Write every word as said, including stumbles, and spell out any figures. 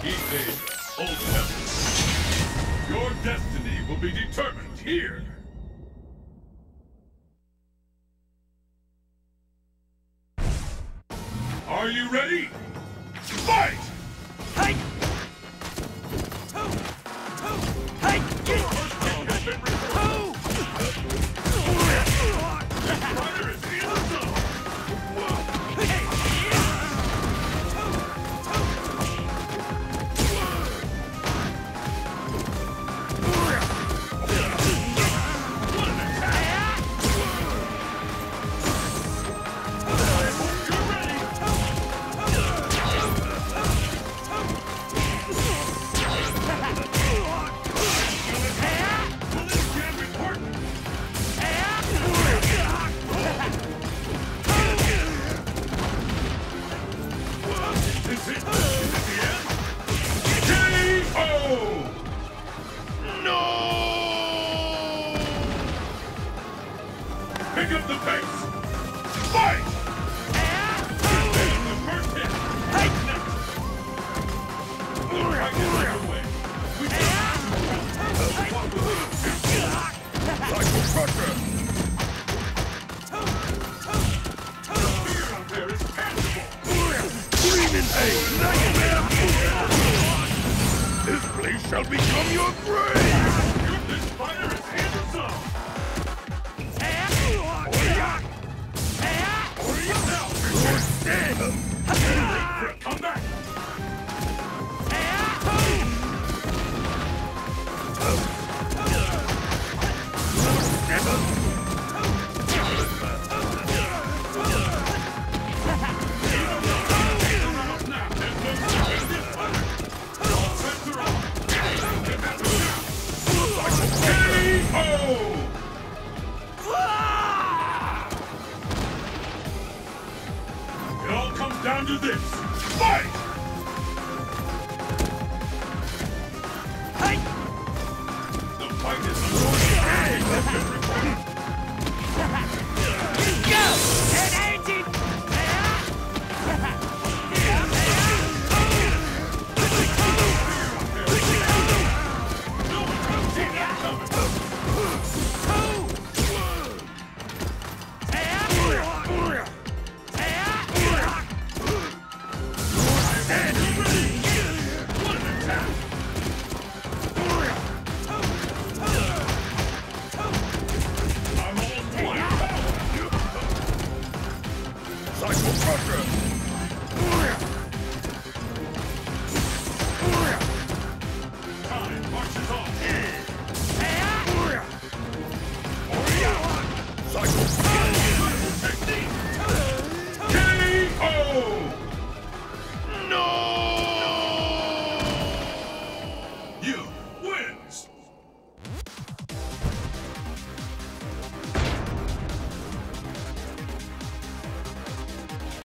East Asia, Old Temple. Your destiny will be determined here. Are you ready? Fight! Hey! Two! Two! Hey! Get! Two! Rider is in the zone! Pick up the pace! Fight! There's the first hit! Hey! Next! Right away! We Cycle Crusher! The fear out there is tangible! Screaming pain! This place shall become your grave! This fighter is in the zone! Come back! It all comes down to this. Fight! Hey! The fight is underway. Go! And engine! No one can see that coming. What an attack! I'm almost one. Cycle Crusher! Time marches on. Cycle technique! K O! No! You wins!